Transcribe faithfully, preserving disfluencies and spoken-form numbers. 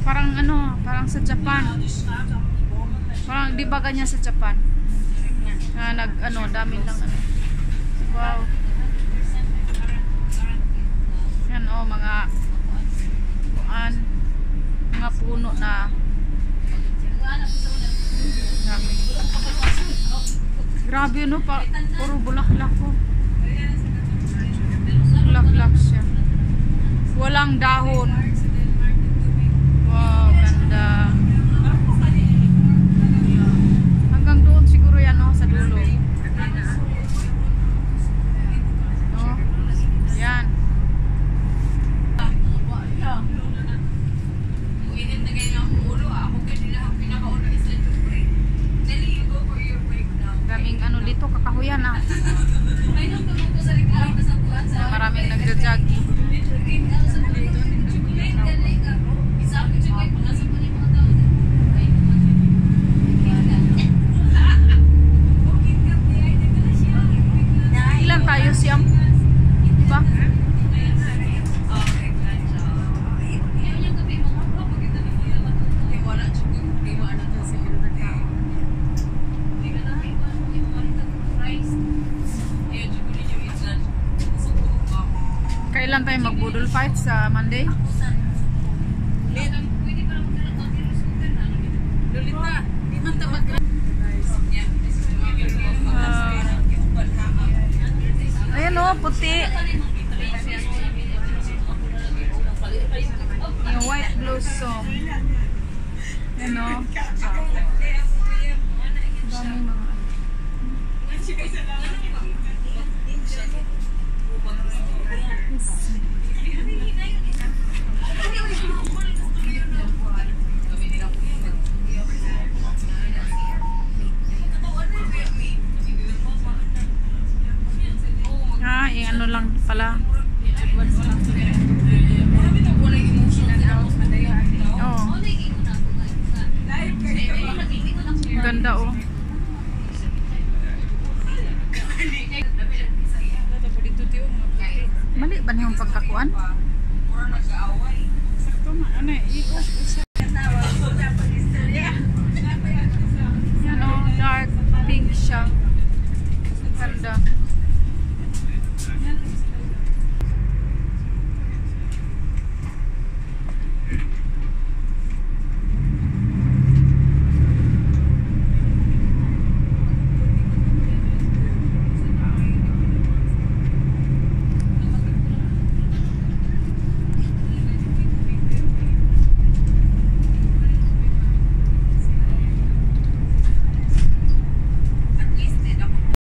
Parang ano, parang sa Japan. Parang di ba ganyan sa Japan? Na nag ano, dami lang ano. Wow. Yan oh, mga kuan, mga puno na dami. Grabe no, pa, puro bulaklak ko. Bulaklak siya. Walang dahon. Wow, ganda. Hanggang doon siguro yan no, sa dulo. No? Yan. Daming ano dito, kakahuyan ah. Maraming nagja-jogging. Ilan tayo siyam? Diba? Kailan tayo mag-budol fight sa Monday? Uh, ayan o, puti. Yung white blossom. Ayan o. Dami mga ah, yung ano lang pala. Oh. Ganda oh. Mali ba niyong pagkakuan? Sakto ma, ano eh.